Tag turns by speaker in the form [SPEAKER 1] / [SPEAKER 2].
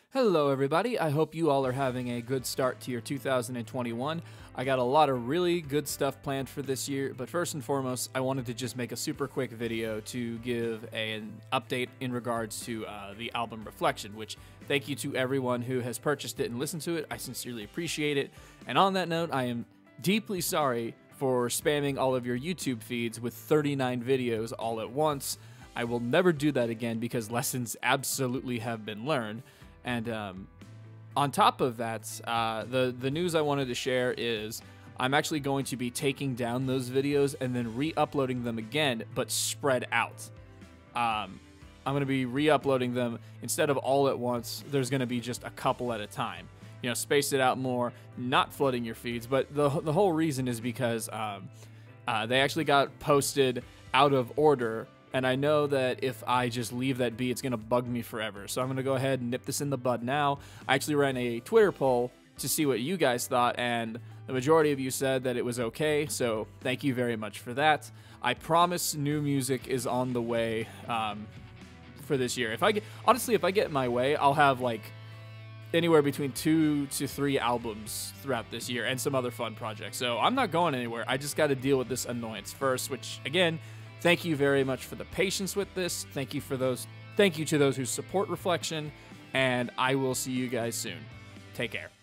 [SPEAKER 1] Hello everybody, I hope you all are having a good start to your 2021. I got a lot of really good stuff planned for this year, but first and foremost, I wanted to just make a super quick video to give an update in regards to the album Reflection, which thank you to everyone who has purchased it and listened to it. I sincerely appreciate it. And on that note, I am deeply sorry for spamming all of your YouTube feeds with 39 videos all at once. I will never do that again because lessons absolutely have been learned. And on top of that, the news I wanted to share is I'm actually going to be taking down those videos and then re-uploading them again, but spread out. I'm going to be re-uploading them instead of all at once. There's going to be just a couple at a time. You know, space it out more, not flooding your feeds. But the whole reason is because they actually got posted out of order. And I know that if I just leave that be, it's going to bug me forever. So I'm going to go ahead and nip this in the bud now. I actually ran a Twitter poll to see what you guys thought, and the majority of you said that it was okay. So thank you very much for that. I promise new music is on the way for this year. If I get my way, I'll have like anywhere between 2 to 3 albums throughout this year and some other fun projects. So I'm not going anywhere. I just got to deal with this annoyance first, which again, thank you very much for the patience with this. Thank you to those who support Reflection, and I will see you guys soon. Take care.